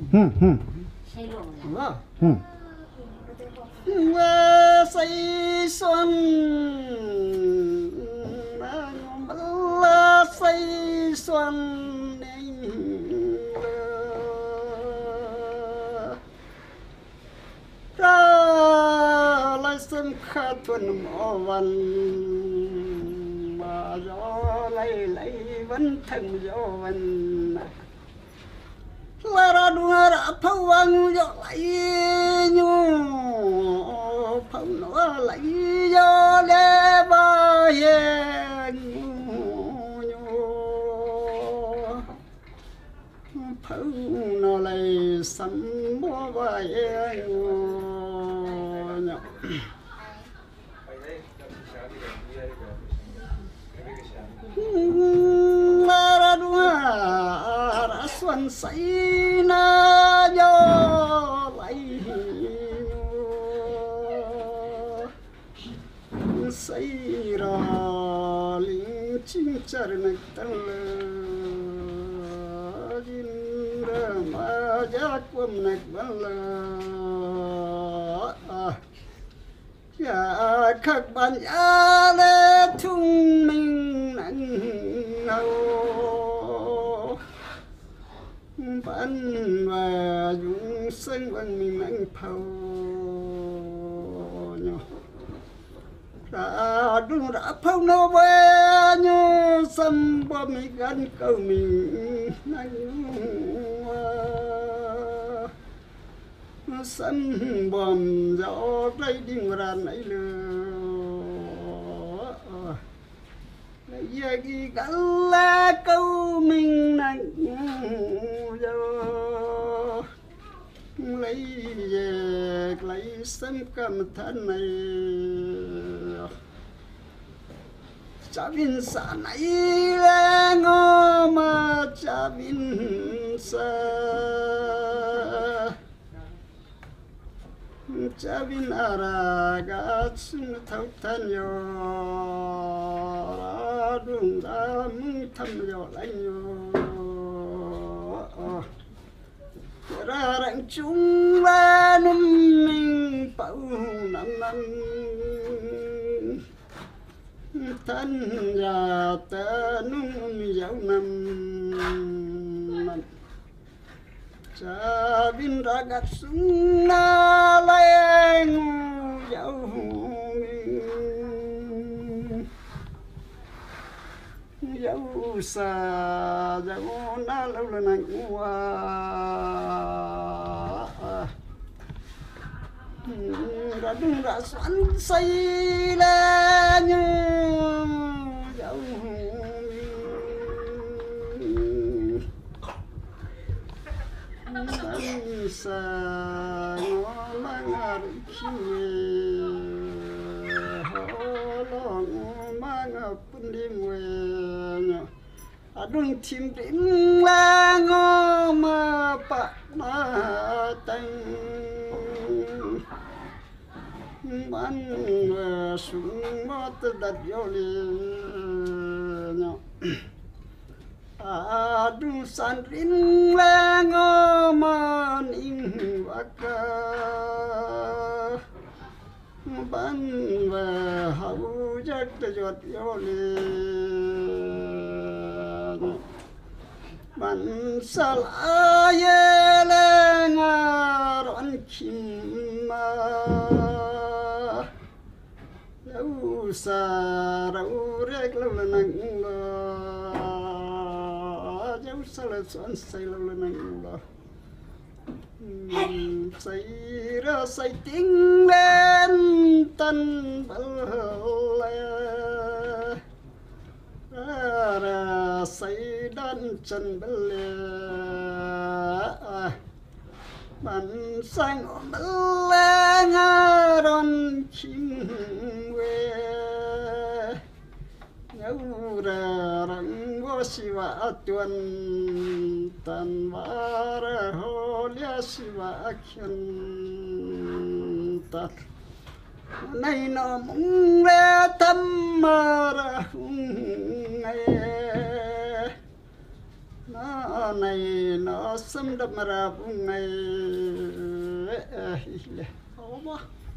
và say xuân là say xuân ra lại xem khát thuần mỏ văn mà gió lấy vẫn thành gió văn là ra đua ra phâu vang gió lấy nhu phâu nó lấy gió để ba hiền nhu phâu nó lấy sắm bó ba hiền nhu la ra đua ra xuân say na gió lấy say ra linh chinh chਰਨ tăng jin ra ma giác quâm nạch văn ya khắc ban ya lê thung minh nặng hầu ban và dung sinh văn minh nặng phâu ra đúng ra phâu nó về như xăm bò mi gan cầu mình nặng sân bom gió đây đi ra nãy lừa giờ gì cả là câu mình nặng gió lấy về lấy sân cầm thân này cha vin sa này là ngô mà cha vin sa cha vin ara ga sun thâu thân yo ra đúng ra mưng thầm yo lạnh yo ra rạng chúng ba nôm mình bao năm năm thân già ta nôm dạo năm cha vin ra gạt súng na lên dạo dạo xa dạo na lâu là nặng qua ra đúng ra xoắn say lên như dạo sa ngó mang ar khi ho lo mang pun đi mùi adung tim rim la ngó ma pa ma tang ban sung ma ta dat yo le adung san rin la ngô man in vaka ban và hậu giác giọt yo le ban sal ye le ngaron kim ma lâu sa rau rek lâu là nặng dấu sao là xoắn say lâu là nặng say ra say tiếng lên tân bal ra say đan chân bal ban sang bal ngaron chim we nhớ ra răng vô siva tuan tan vara holia siva khen tat nay nó mong ra tâm ra hung ngày này nó xâm đập mà ra vùng này khó quá